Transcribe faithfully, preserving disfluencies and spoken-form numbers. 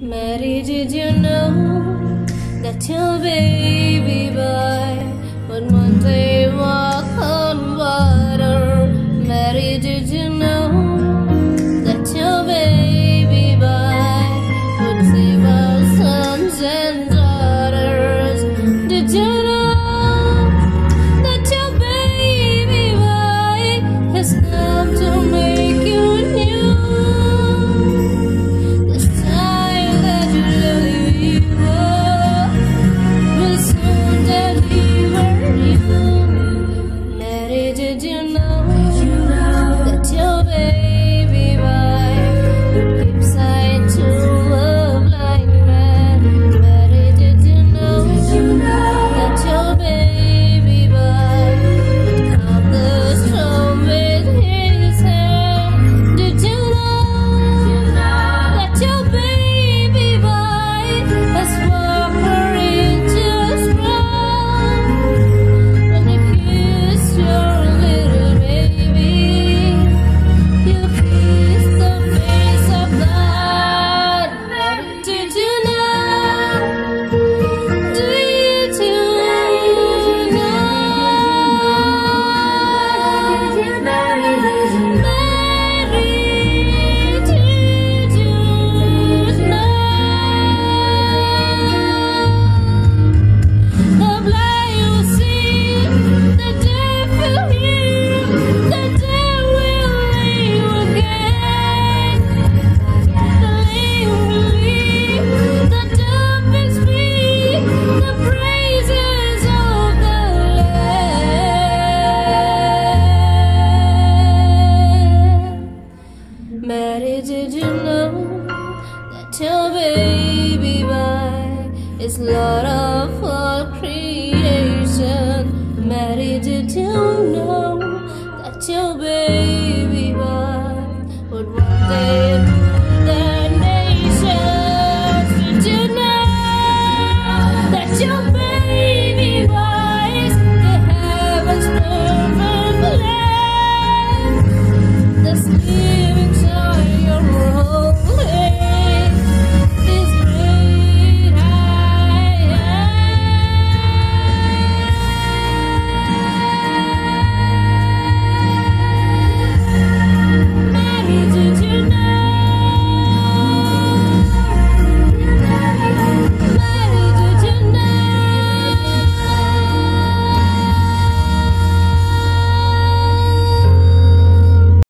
Mary, did you know that your baby boy would one day walk on water? Mary, did you know that your baby boy would save our sons and daughters? Did you know that your baby boy has come to make you new? Did you know that your baby boy would keep sight to a blind man? Mary, did you know that your baby boy would calm the storm with his hand? Did you know that your baby boy has walked her into a sprung when you kiss your Mary, did you know that your baby boy is Lord of all creation? Mary, did you know that your baby boy would one day